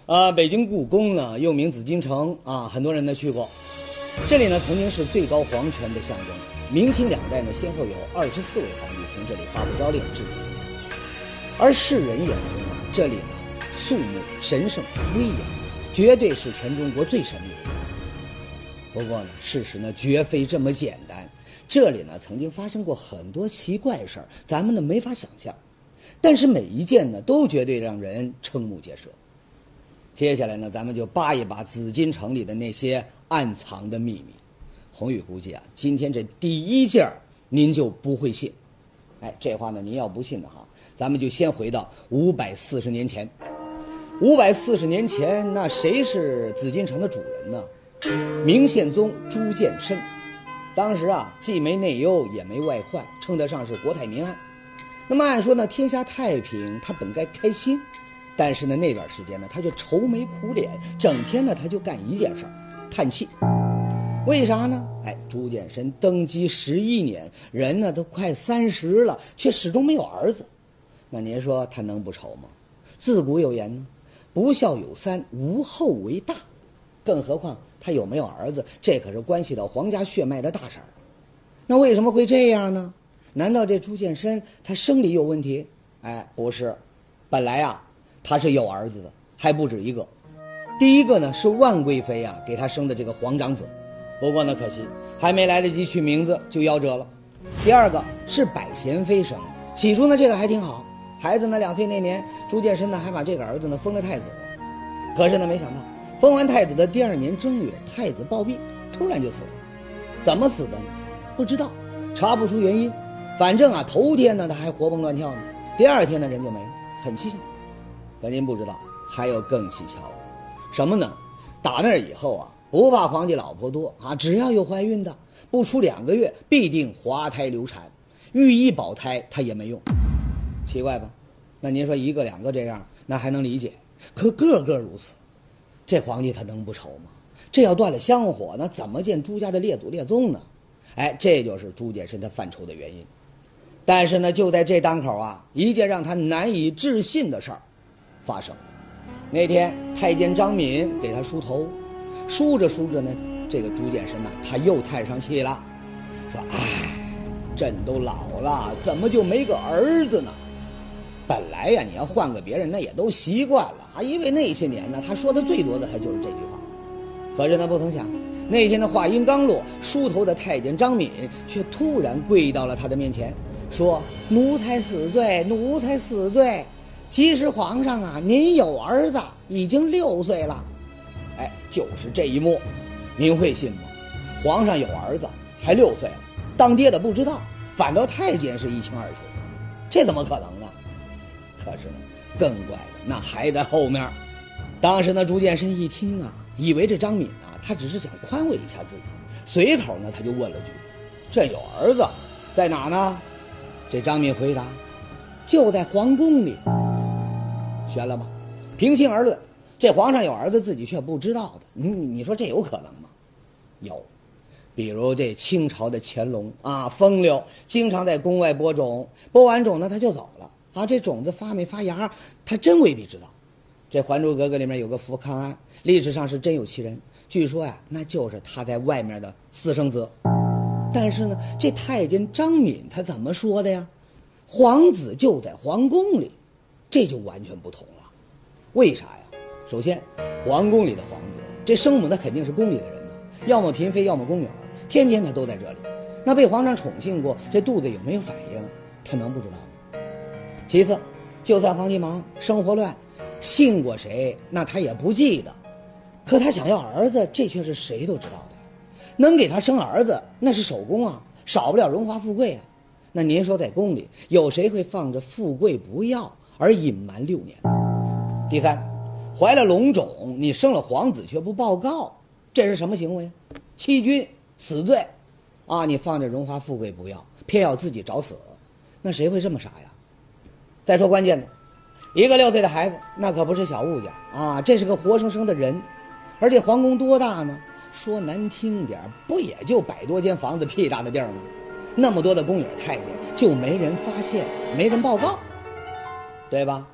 北京故宫呢，又名紫禁城啊，很多人呢去过。这里呢，曾经是最高皇权的象征。明清两代呢，先后有24位皇帝从这里发布诏令治理天下。而世人眼中啊，这里呢，肃穆、神圣、威严，绝对是全中国最神秘的地方。不过呢，事实呢，绝非这么简单。这里呢，曾经发生过很多奇怪事儿，咱们呢没法想象。但是每一件呢，都绝对让人瞠目结舌。接下来呢，咱们就扒一扒紫禁城里的那些暗藏的秘密。宏宇估计啊，今天这第一件您就不会信。哎，这话呢，您要不信的哈，咱们就先回到540年前。540年前，那谁是紫禁城的主人呢？明宪宗朱见深。当时啊，既没内忧，也没外患，称得上是国泰民安。那么按说呢，天下太平，他本该开心。但是呢，那段时间呢，他就愁眉苦脸，整天呢，他就干一件事儿，叹气。为啥呢？哎，朱见深登基11年，人呢都快30了，却始终没有儿子。那您说他能不愁吗？自古有言呢，不孝有三，无后为大。更何况他有没有儿子，这可是关系到皇家血脉的大事儿。那为什么会这样呢？难道这朱见深他生理有问题？哎，不是，本来啊，他是有儿子的，还不止一个。第一个呢是万贵妃啊给他生的这个皇长子，不过呢可惜还没来得及取名字就夭折了。第二个是百贤妃生的，起初呢这个还挺好，孩子呢2岁那年，朱见深呢还把这个儿子呢封了太子。可是呢没想到封完太子的第2年正月，太子暴毙，突然就死了。怎么死的呢？不知道，查不出原因。反正啊头天呢他还活蹦乱跳呢，第2天呢人就没了，很蹊跷。可您不知道，还有更蹊跷的，什么呢？打那以后啊，不怕皇帝老婆多啊，只要有怀孕的，不出2个月必定滑胎流产，御医保胎他也没用。奇怪吧？那您说1个2个这样，那还能理解，可个个如此，这皇帝他能不愁吗？这要断了香火，那怎么见朱家的列祖列宗呢？哎，这就是朱见深他犯愁的原因。但是呢，就在这当口啊，一件让他难以置信的事儿发生了。那天太监张敏给他梳头，梳着梳着呢，这个朱见深呢，他又叹上气了，说：“哎，朕都老了，怎么就没个儿子呢？本来呀，你要换个别人，那也都习惯了啊，因为那些年呢，他说的最多的还就是这句话。可是呢，不曾想，那天的话音刚落，梳头的太监张敏却突然跪到了他的面前，说：‘奴才死罪，奴才死罪。其实皇上啊，您有儿子，已经6岁了。’哎，就是这一幕，您会信吗？皇上有儿子，还6岁了，当爹的不知道，反倒太监是一清二楚，这怎么可能呢？可是呢，更怪的那还在后面。当时呢，朱见深一听啊，以为这张敏啊，他只是想宽慰一下自己，随口呢他就问了句：‘朕有儿子，在哪呢？’这张敏回答：‘就在皇宫里。’悬了吧？平心而论，这皇上有儿子自己却不知道的，你说这有可能吗？有，比如这清朝的乾隆啊，风流，经常在宫外播种，播完种呢他就走了啊，这种子发没发芽，他真未必知道。这《还珠格格》里面有个福康安，历史上是真有其人，据说呀，那就是他在外面的私生子。但是呢，这太监张敏他怎么说的呀？皇子就在皇宫里，这就完全不同了。为啥呀？首先，皇宫里的皇子，这生母那肯定是宫里的人呢，要么嫔妃，要么宫女儿，天天他都在这里。那被皇上宠幸过，这肚子有没有反应，他能不知道吗？其次，就算皇帝忙，生活乱，信过谁，那他也不记得。可他想要儿子，这却是谁都知道的。能给他生儿子，那是首功啊，少不了荣华富贵啊。那您说在宫里，有谁会放着富贵不要而隐瞒6年呢？第三，怀了龙种，你生了皇子却不报告，这是什么行为？欺君死罪啊！你放着荣华富贵不要，偏要自己找死，那谁会这么傻呀？再说关键的，一个6岁的孩子，那可不是小物件啊，这是个活生生的人。而且皇宫多大呢？说难听点，不也就100多间房子屁大的地儿吗？那么多的宫女太监，就没人发现，没人报告，对吧？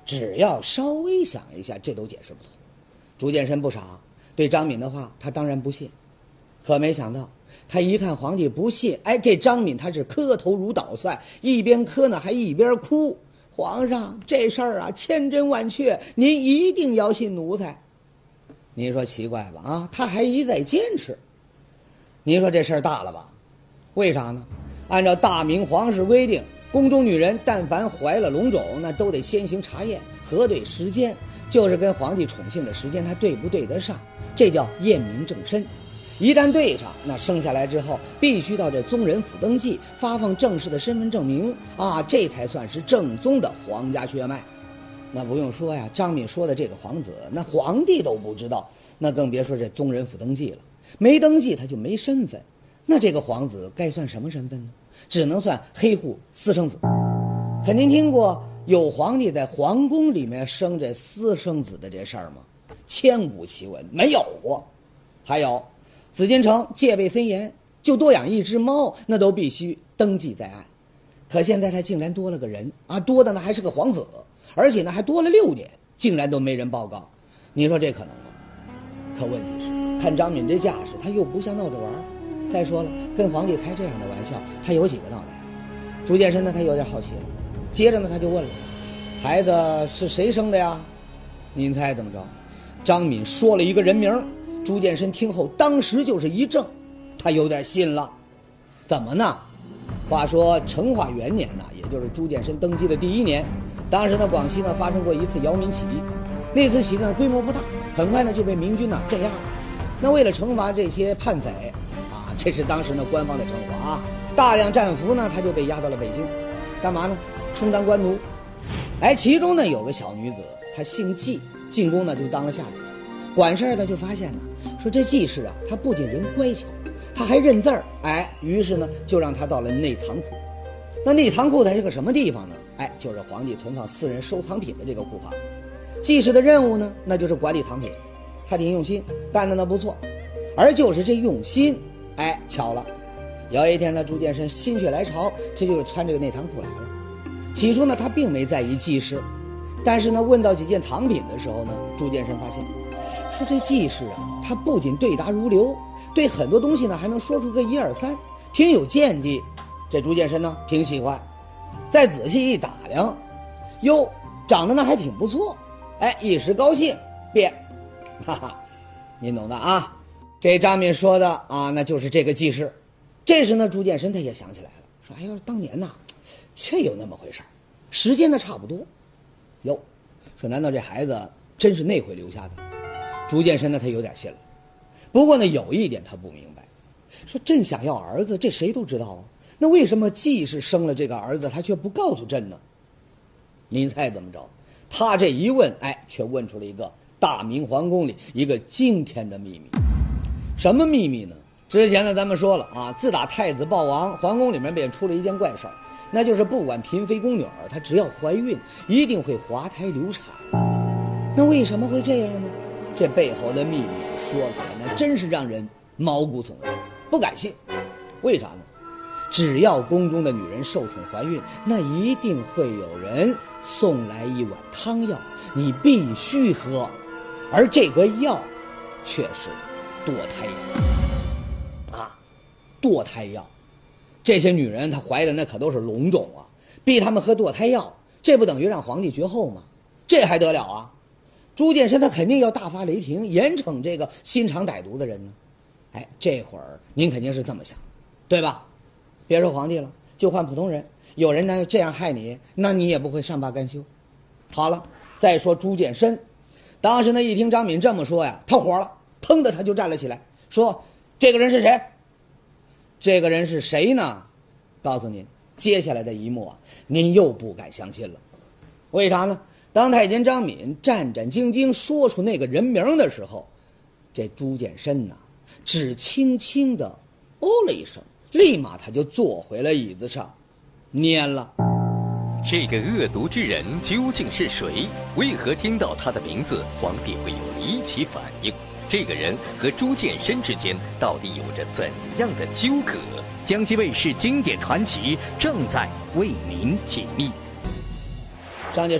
只要稍微想一下，这都解释不通。朱见深不傻，对张敏的话他当然不信，可没想到他一看皇帝不信，这张敏他是磕头如捣蒜，一边磕呢还一边哭。皇上，这事儿啊千真万确，您一定要信奴才。您说奇怪吧？啊，他还一再坚持。您说这事儿大了吧？为啥呢？按照大明皇室规定，宫中女人但凡怀了龙种，那都得先行查验，核对时间，就是跟皇帝宠幸的时间它对不对得上，这叫验明正身。一旦对上，那生下来之后必须到这宗人府登记，发放正式的身份证明啊，这才算是正宗的皇家血脉。那不用说呀，张敏说的这个皇子，那皇帝都不知道，那更别说这宗人府登记了。没登记他就没身份，那这个皇子该算什么身份呢？只能算黑户私生子。可您听过有皇帝在皇宫里面生这私生子的这事儿吗？千古奇闻，没有过。还有紫禁城戒备森严，就多养一只猫那都必须登记在案。可现在他竟然多了个人啊，多的呢还是个皇子，而且呢还多了6年，竟然都没人报告。你说这可能吗？可问题是看张敏这架势，他又不像闹着玩。再说了，跟皇帝开这样的玩笑，他有几个闹的呀？朱见深呢他有点好奇了，接着呢他就问了，孩子是谁生的呀？您猜怎么着？张敏说了一个人名，朱见深听后当时就是一怔，他有点信了。怎么呢？话说成化元年呢，也就是朱见深登基的第1年，当时呢广西呢发生过一次姚民起义，那次起义呢规模不大，很快呢就被明军呢镇压了。那为了惩罚这些叛匪啊，这是当时呢官方的称呼啊，大量战俘呢他就被押到了北京，干嘛呢？充当官奴。其中呢有个小女子，她姓纪，进宫呢就当了下人。管事的就发现呢，说这纪氏啊，她不仅人乖巧，她还认字儿。于是呢就让她到了内藏库。那内藏库它是个什么地方呢？就是皇帝存放私人收藏品的这个库房。纪氏的任务呢，那就是管理藏品。他挺用心，干得呢不错。而就是这用心，巧了，有一天呢，朱见深心血来潮，这就是窜这个内藏库来了。起初呢，他并没在意纪氏，但是呢，问到几件藏品的时候呢，朱见深发现，说这纪氏啊，他不仅对答如流，对很多东西呢还能说出个1、2、3，挺有见地。这朱见深呢挺喜欢，再仔细一打量，哟，长得呢还挺不错，一时高兴，便，哈哈，您懂的啊。这张敏说的啊，那就是这个纪氏。这时呢，朱见深他也想起来了，说要是当年呐，确有那么回事儿，时间呢差不多。哟，说难道这孩子真是那回留下的？朱见深呢他有点信了。不过呢有一点他不明白，说朕想要儿子，这谁都知道啊，那为什么纪氏生了这个儿子，他却不告诉朕呢？您猜怎么着？他这一问，却问出了一个大明皇宫里一个惊天的秘密。什么秘密呢？之前呢咱们说了啊，自打太子暴亡，皇宫里面便出了一件怪事儿，那就是不管嫔妃宫女儿，她只要怀孕，一定会滑胎流产。那为什么会这样呢？这背后的秘密说出来，那真是让人毛骨悚然，不敢信。为啥呢？只要宫中的女人受宠怀孕，那一定会有人送来一碗汤药，你必须喝，而这个药却是堕胎药啊！堕胎药，这些女人她怀的那可都是龙种啊，逼他们喝堕胎药，这不等于让皇帝绝后吗？这还得了啊！朱见深他肯定要大发雷霆，严惩这个心肠歹毒的人呢。这会儿您肯定是这么想，对吧？别说皇帝了，就换普通人，有人呢这样害你，那你也不会善罢甘休。好了，再说朱见深，当时呢一听张敏这么说呀，他火了，腾的他就站了起来，说这个人是谁？这个人是谁呢？告诉您，接下来的一幕啊，您又不敢相信了。为啥呢？当太监张敏战战兢兢说出那个人名的时候，这朱见深呐，只轻轻的哦了一声，立马他就坐回了椅子上，蔫了。 这个恶毒之人究竟是谁？为何听到他的名字，皇帝会有离奇反应？这个人和朱见深之间到底有着怎样的纠葛？江西卫视经典传奇正在为您解密。 上节说到，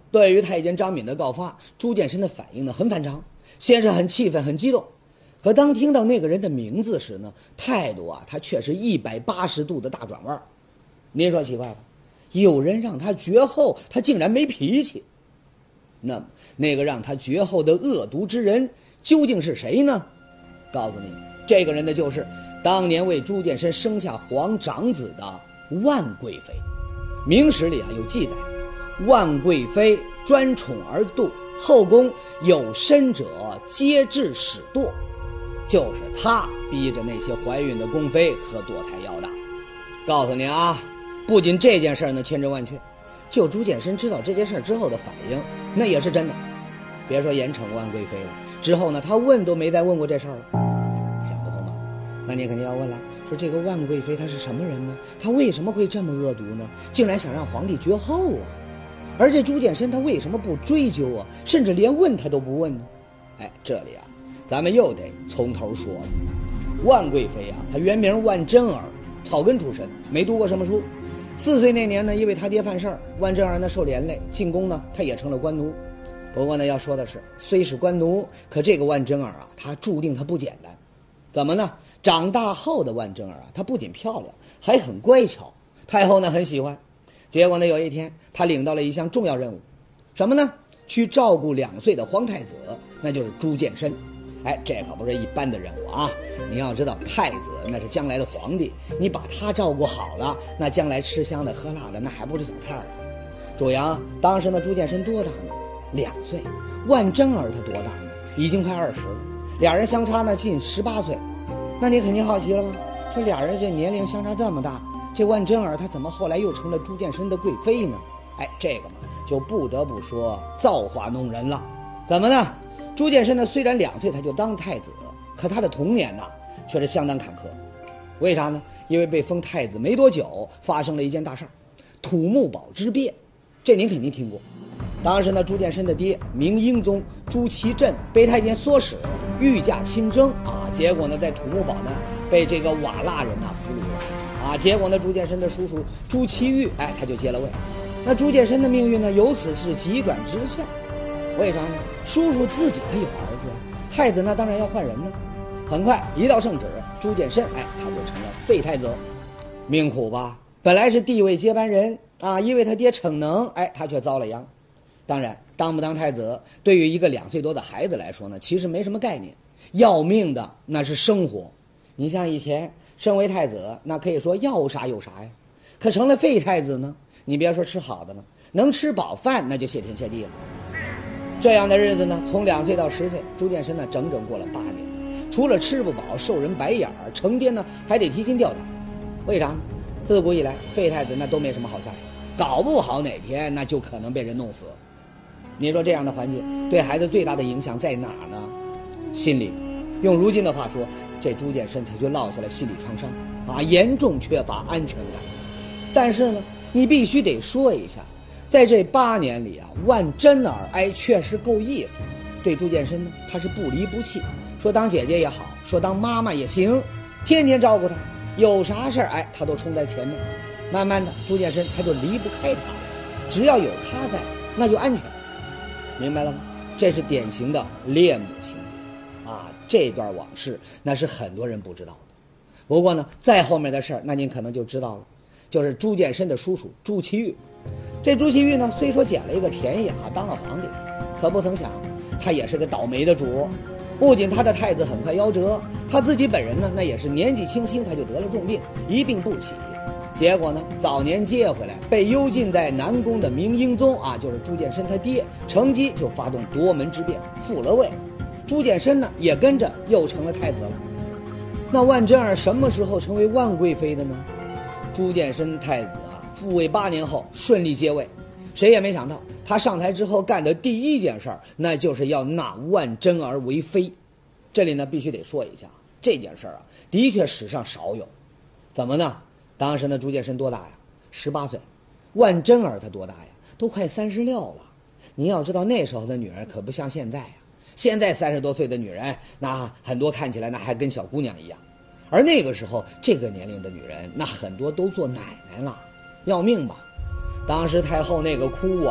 对于太监张敏的告发，朱见深的反应呢很反常，先是很气愤很激动，可当听到那个人的名字时呢，态度他却是180度的大转弯。您说奇怪吧？有人让他绝后，他竟然没脾气。那么那个让他绝后的恶毒之人究竟是谁呢？告诉你，这个人呢就是当年为朱见深生下皇长子的万贵妃。明史里有记载，万贵妃专宠而妒，后宫有身者皆致使堕，就是他逼着那些怀孕的宫妃喝堕胎药的。告诉你不仅这件事呢千真万确，就朱见深知道这件事之后的反应，那也是真的。别说严惩万贵妃了，之后呢他问都没再问过这事儿了。想不通吧？那你肯定要问了，说这个万贵妃她是什么人呢？她为什么会这么恶毒呢？竟然想让皇帝绝后而这朱见深他为什么不追究甚至连问他都不问呢？这里咱们又得从头说了。万贵妃她原名万贞儿，草根出身，没读过什么书。4岁那年呢，因为他爹犯事儿，万贞儿呢受连累，进宫呢他也成了官奴。不过呢，要说的是，虽是官奴，可这个万贞儿她注定她不简单。怎么呢？长大后的万贞儿她不仅漂亮，还很乖巧，太后呢很喜欢。结果呢，有一天她领到了一项重要任务，什么呢？去照顾2岁的皇太子，那就是朱见深。这可不是一般的任务你要知道，太子那是将来的皇帝，你把他照顾好了，那将来吃香的喝辣的那还不是小菜注意当时呢朱见深多大呢？2岁。万贞儿他多大呢？已经快20了，俩人相差呢近18岁。那你肯定好奇了吧？说俩人这年龄相差这么大，这万贞儿他怎么后来又成了朱见深的贵妃呢？这个嘛就不得不说造化弄人了。怎么呢？朱见深呢虽然2岁他就当太子，可他的童年却是相当坎坷。为啥呢？因为被封太子没多久，发生了一件大事儿——土木堡之变。这您肯定听过。当时呢，朱见深的爹明英宗朱祁镇被太监唆使御驾亲征结果呢，在土木堡呢被这个瓦剌人俘虏了结果呢，朱见深的叔叔朱祁钰他就接了位。那朱见深的命运呢，由此是急转直下。为啥呢？叔叔自己还有儿子，太子呢当然要换人呢。很快一道圣旨，朱见深他就成了废太子。命苦吧？本来是地位接班人因为他爹逞能他却遭了殃。当然当不当太子对于一个2岁多的孩子来说呢，其实没什么概念，要命的那是生活。你像以前身为太子，那可以说要啥有啥呀，可成了废太子呢，你别说吃好的了，能吃饱饭那就谢天谢地了。这样的日子呢，从2岁到10岁，朱见深呢整整过了8年。除了吃不饱受人白眼成天呢还得提心吊胆。为啥呢？自古以来废太子那都没什么好下场，搞不好哪天那就可能被人弄死。你说这样的环境对孩子最大的影响在哪儿呢？心理。用如今的话说，这朱见深他就落下了心理创伤严重缺乏安全感。但是呢，你必须得说一下，在这8年里万贞儿确实够意思，对朱见深呢他是不离不弃，说当姐姐也好，说当妈妈也行，天天照顾他，有啥事儿他都冲在前面。慢慢的朱见深他就离不开他，只要有他在那就安全。明白了吗？这是典型的恋母情节这段往事那是很多人不知道的。不过呢，再后面的事儿那您可能就知道了，就是朱见深的叔叔朱祁钰。这朱祁钰呢虽说捡了一个便宜当了皇帝，可不曾想他也是个倒霉的主。不仅他的太子很快夭折，他自己本人呢那也是年纪轻轻他就得了重病，一病不起。结果呢，早年接回来被幽禁在南宫的明英宗就是朱见深他爹，乘机就发动夺门之变，复了位。朱见深呢也跟着又成了太子了。那万贞儿什么时候成为万贵妃的呢？朱见深太子复位8年后顺利接位，谁也没想到他上台之后干的第一件事儿，那就是要纳万贞儿为妃。这里呢必须得说一下，这件事儿的确史上少有。怎么呢？当时呢朱见深多大呀？18岁。万贞儿他多大呀？都快36了。你要知道那时候的女人可不像现在现在30多岁的女人那很多看起来那还跟小姑娘一样，而那个时候这个年龄的女人那很多都做奶奶了，要命吧。当时太后那个哭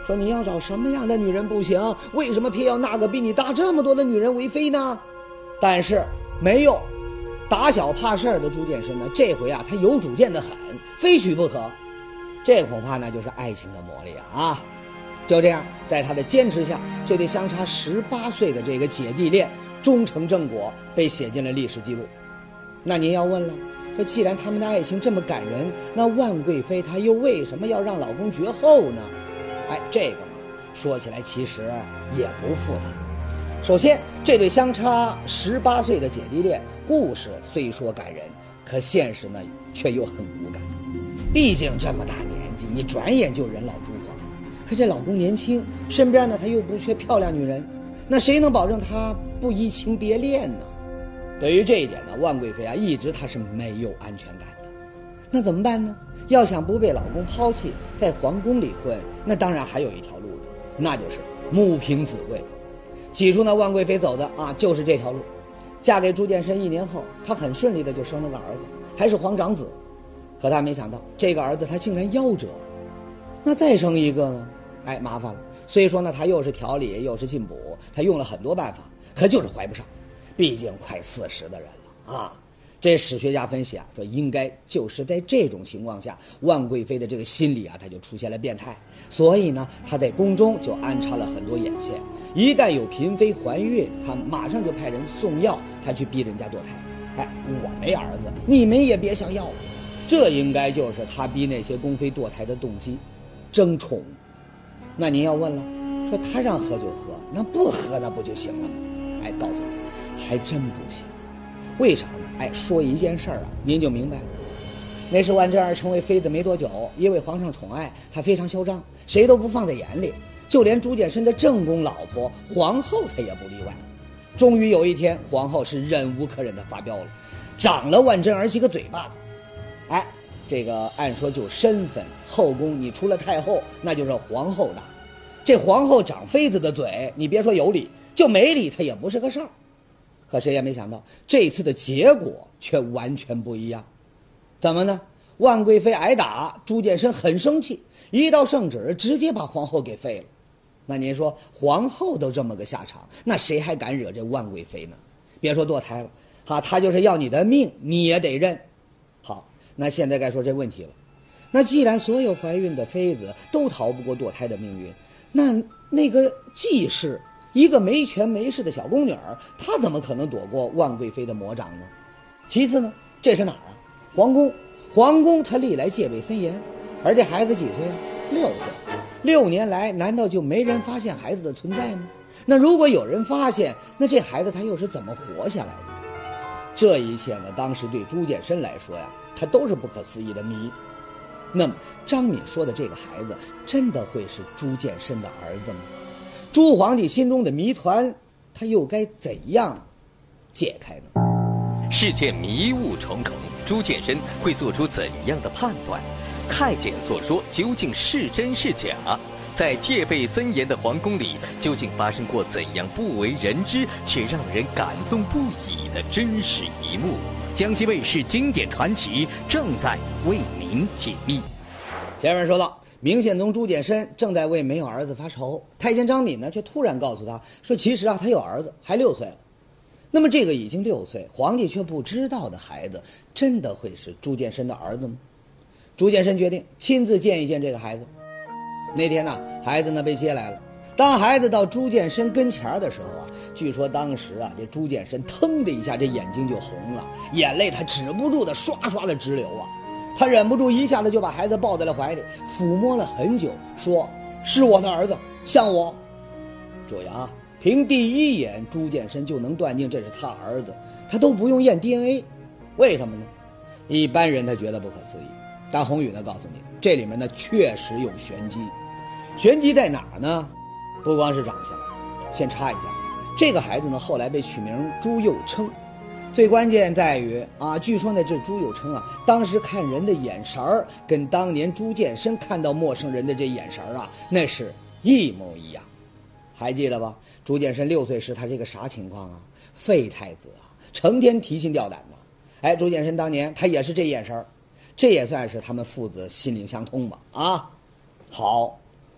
说你要找什么样的女人不行？为什么偏要那个比你大这么多的女人为妃呢？但是没有，打小怕事儿的朱见深呢，这回啊他有主见的很，非娶不可。这恐怕呢就是爱情的魔力啊！就这样，在他的坚持下，这对相差18岁的这个姐弟恋终成正果，被写进了历史记录。那您要问了，说既然他们的爱情这么感人，那万贵妃她又为什么要让老公绝后呢？这个嘛，说起来其实也不复杂。首先，这对相差18岁的姐弟恋，故事虽说感人，可现实呢却又很无感。毕竟这么大年纪，你转眼就人老珠黄。可这老公年轻，身边呢他又不缺漂亮女人，那谁能保证他不移情别恋呢？对于这一点呢，万贵妃啊一直她是没有安全感的。那怎么办呢？要想不被老公抛弃，在皇宫里混，那当然还有一条路子，那就是母凭子贵。起初呢，万贵妃走的就是这条路。嫁给朱见深1年后，她很顺利的就生了个儿子，还是皇长子。可她没想到，这个儿子他竟然夭折。那再生一个呢？麻烦了。虽说呢，他又是调理又是进补，他用了很多办法，可就是怀不上。毕竟快40的人了啊。这史学家分析说应该就是在这种情况下，万贵妃的这个心理他就出现了变态，所以呢，他在宫中就安插了很多眼线，一旦有嫔妃怀孕，他马上就派人送药，他去逼人家堕胎。我没儿子，你们也别想要。这应该就是他逼那些宫妃堕胎的动机，争宠。那您要问了，说他让喝就喝，那不喝那不就行了吗？告诉你，还真不行。为啥呢？说一件事您就明白了。那时万贞儿成为妃子没多久，因为皇上宠爱，她非常嚣张，谁都不放在眼里，就连朱见深的正宫老婆皇后她也不例外。终于有一天，皇后是忍无可忍的发飙了，长了万贞儿几个嘴巴子。这个按说就身份，后宫你除了太后，那就是皇后大。这皇后长妃子的嘴，你别说有理，就没理她也不是个事儿。可谁也没想到，这次的结果却完全不一样。怎么呢？万贵妃挨打，朱见深很生气，一道圣旨直接把皇后给废了。那您说皇后都这么个下场，那谁还敢惹这万贵妃呢？别说堕胎了，她就是要你的命，你也得认。好，那现在该说这问题了。那既然所有怀孕的妃子都逃不过堕胎的命运，那个季氏，一个没权没势的小宫女儿，她怎么可能躲过万贵妃的魔掌呢？其次呢，这是哪儿啊？皇宫她历来戒备森严，而这孩子几岁啊？6岁。6年来难道就没人发现孩子的存在吗？那如果有人发现，那这孩子他又是怎么活下来的？这一切呢，当时对朱见深来说呀，他都是不可思议的谜。那么张敏说的这个孩子真的会是朱见深的儿子吗？朱皇帝心中的谜团他又该怎样解开呢？ 事件迷雾重重，朱见深会做出怎样的判断？太监所说究竟是真是假？在戒备森严的皇宫里，究竟发生过怎样不为人知却让人感动不已的真实一幕？ 江西卫视经典传奇正在为您解密。 前面说到，明宪宗朱见深正在为没有儿子发愁，太监张敏呢却突然告诉他说，其实他有儿子，还6岁了。那么这个已经6岁，皇帝却不知道的孩子，真的会是朱见深的儿子吗？朱见深决定亲自见一见这个孩子。那天呢，孩子呢被接来了。当孩子到朱见深跟前的时候据说当时这朱见深腾的一下，这眼睛就红了，眼泪他止不住的刷刷的直流他忍不住一下子就把孩子抱在了怀里，抚摸了很久，说：“是我的儿子，像我。”注意凭第一眼朱见深就能断定这是他儿子，他都不用验 DNA。 为什么呢？一般人他觉得不可思议，但宏宇呢告诉你，这里面呢确实有玄机。玄机在哪儿呢？不光是长相。先插一下，这个孩子呢后来被取名朱佑称，最关键在于据说呢这朱佑称当时看人的眼神跟当年朱见深看到陌生人的这眼神那是一模一样。还记得吧？朱见深6岁时他是个啥情况废太子成天提心吊胆的。朱见深当年他也是这眼神，这也算是他们父子心灵相通吧。好，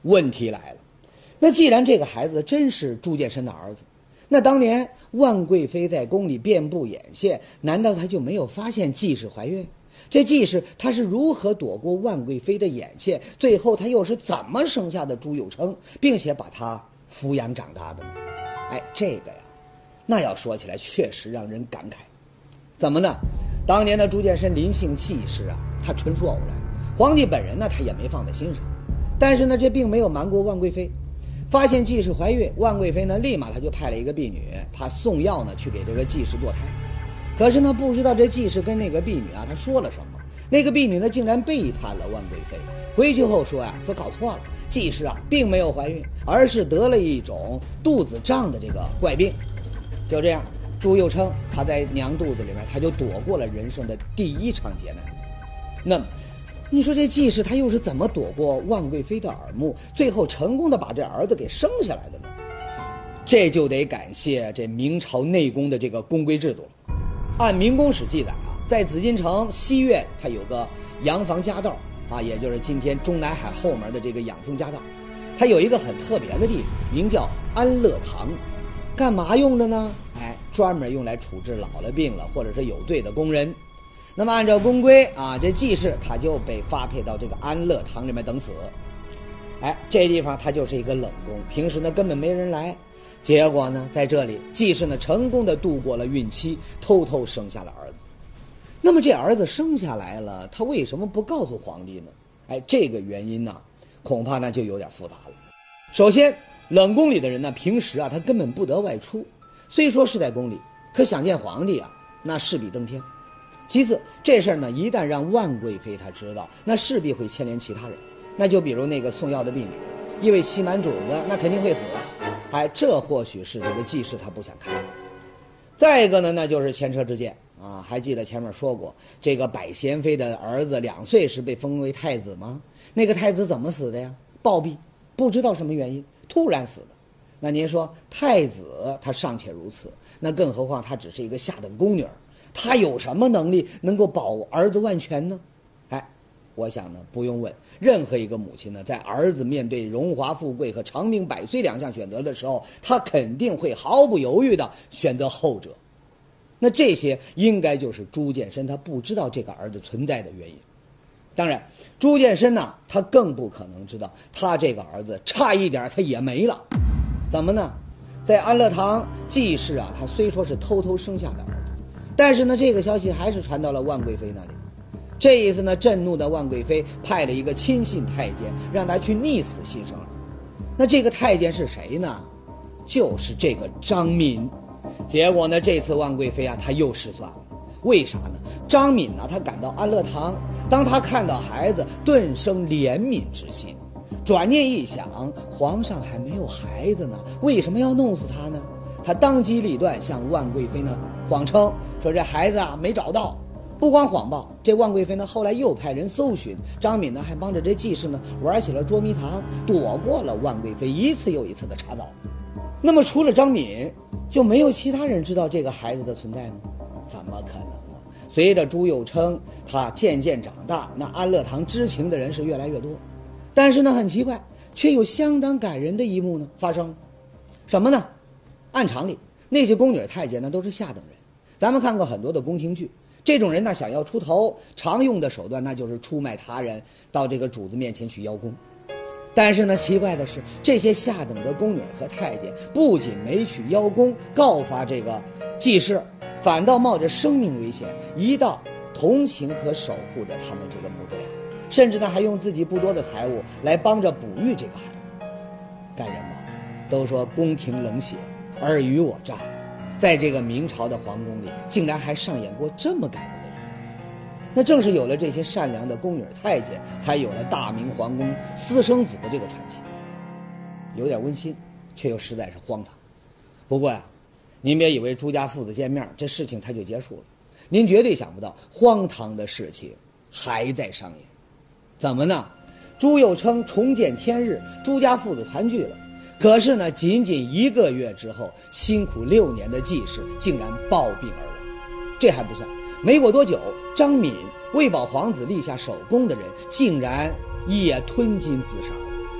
问题来了，那既然这个孩子真是朱见深的儿子，那当年万贵妃在宫里遍布眼线，难道她就没有发现季氏怀孕？这季氏她是如何躲过万贵妃的眼线，最后她又是怎么生下的朱佑称，并且把她抚养长大的呢？这个呀，那要说起来确实让人感慨。怎么呢？当年的朱见深临幸季氏啊，他纯属偶然，皇帝本人呢他也没放在心上。但是呢，这并没有瞒过万贵妃。发现季氏怀孕，万贵妃呢立马他就派了一个婢女，她送药呢去给这个季氏堕胎。可是呢，不知道这季氏跟那个婢女啊，她说了什么？那个婢女呢，竟然背叛了万贵妃。回去后说说搞错了，季氏啊并没有怀孕，而是得了一种肚子胀的这个怪病。就这样，朱佑称他在娘肚子里面，他就躲过了人生的第一场劫难。那么，你说这季氏他又是怎么躲过万贵妃的耳目，最后成功的把这儿子给生下来的呢？这就得感谢这明朝内宫的这个宫规制度了。按明宫史记载啊，在紫禁城西苑它有个洋房夹道啊，也就是今天中南海后门的这个养蜂夹道，它有一个很特别的地方，名叫安乐堂。干嘛用的呢？专门用来处置老了病了或者是有罪的工人。那么按照宫规啊，这季氏他就被发配到这个安乐堂里面等死。这地方它就是一个冷宫，平时呢根本没人来。结果呢，在这里季氏呢成功的度过了孕期，偷偷生下了儿子。那么这儿子生下来了，他为什么不告诉皇帝呢？这个原因呢，恐怕呢就有点复杂了。首先，冷宫里的人呢，平时啊他根本不得外出，虽说是在宫里，可想见皇帝啊，那势比登天。其次，这事儿呢一旦让万贵妃她知道，那势必会牵连其他人。那就比如那个送药的婢女，因为欺瞒主子，那肯定会死。这或许是这个季氏他不想看。再一个呢，那就是前车之鉴啊。还记得前面说过，这个百贤妃的儿子2岁时被封为太子吗？那个太子怎么死的呀？暴毙，不知道什么原因，突然死的。那您说太子他尚且如此，那更何况他只是一个下等宫女，他有什么能力能够保儿子万全呢？我想呢，不用问，任何一个母亲呢，在儿子面对荣华富贵和长命百岁2项选择的时候，她肯定会毫不犹豫地选择后者。那这些应该就是朱见深他不知道这个儿子存在的原因。当然，朱见深呢，他更不可能知道他这个儿子差一点他也没了。怎么呢？在安乐堂，季氏啊，他虽说是偷偷生下的儿子，但是呢，这个消息还是传到了万贵妃那里。这一次呢，震怒的万贵妃派了一个亲信太监，让他去溺死新生儿。那这个太监是谁呢？就是这个张敏。结果呢，这次万贵妃啊，她又失算了。为啥呢？张敏呢，她赶到安乐堂，当她看到孩子，顿生怜悯之心。转念一想，皇上还没有孩子呢，为什么要弄死他呢？她当机立断向万贵妃呢谎称说这孩子啊没找到。不光谎报，这万贵妃呢后来又派人搜寻，张敏呢还帮着这季氏呢玩起了捉迷藏，躲过了万贵妃一次又一次的查找。那么除了张敏，就没有其他人知道这个孩子的存在吗？怎么可能呢？随着朱佑称他渐渐长大，那安乐堂知情的人是越来越多。但是呢，很奇怪，却有相当感人的一幕呢发生了。什么呢？按常理，那些宫女太监呢都是下等人，咱们看过很多的宫廷剧。这种人呢，想要出头，常用的手段那就是出卖他人，到这个主子面前去邀功。但是呢，奇怪的是，这些下等的宫女和太监不仅没去邀功告发这个季氏，反倒冒着生命危险，一道同情和守护着他们这个母子俩，甚至呢还用自己不多的财物来帮着哺育这个孩子。感人吧？都说宫廷冷血，尔虞我诈。在这个明朝的皇宫里，竟然还上演过这么感人的人物。那正是有了这些善良的宫女太监，才有了大明皇宫私生子的这个传奇。有点温馨，却又实在是荒唐。不过呀，您别以为朱家父子见面，这事情它就结束了。您绝对想不到，荒唐的事情还在上演。怎么呢？朱佑称重见天日，朱家父子团聚了。可是呢，仅仅1个月之后，辛苦6年的季氏竟然暴病而亡。这还不算，没过多久，张敏为保皇子立下首功的人，竟然也吞金自杀了。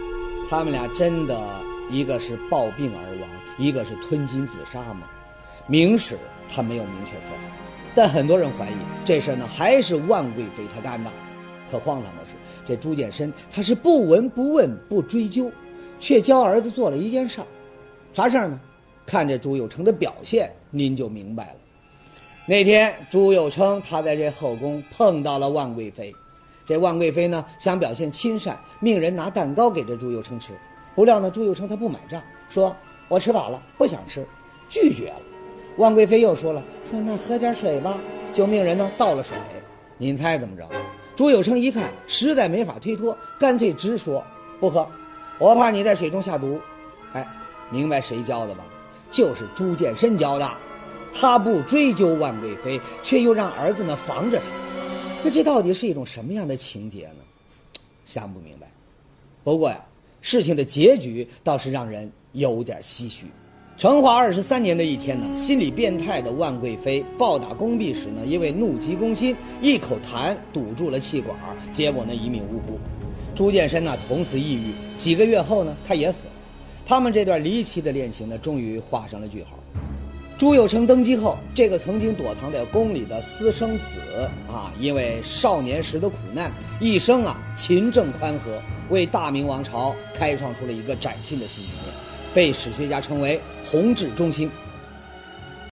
他们俩真的一个是暴病而亡，一个是吞金自杀吗？明史他没有明确说法，但很多人怀疑这事呢还是万贵妃她干的。可荒唐的是，这朱见深他是不闻不问不追究，却教儿子做了一件事儿。啥事儿呢？看这朱佑樘的表现您就明白了。那天朱佑樘他在这后宫碰到了万贵妃，这万贵妃呢想表现亲善，命人拿蛋糕给这朱佑樘吃，不料呢朱佑樘他不买账，说我吃饱了不想吃，拒绝了。万贵妃又说那喝点水吧，就命人呢倒了水。您猜怎么着？朱佑樘一看实在没法推脱，干脆直说不喝，我怕你在水中下毒。明白谁教的吧？就是朱见深教的。他不追究万贵妃，却又让儿子呢防着他，那这到底是一种什么样的情节呢？想不明白。不过呀，事情的结局倒是让人有点唏嘘。成化23年的一天呢，心理变态的万贵妃暴打宫婢时呢，因为怒急攻心，一口痰堵住了气管，结果呢一命呜呼。朱见深呢从此抑郁，几个月后呢他也死了。他们这段离奇的恋情呢，终于画上了句号。朱佑樘登基后，这个曾经躲藏在宫里的私生子因为少年时的苦难，一生勤政宽和，为大明王朝开创出了一个崭新的新局面，被史学家称为弘治中兴。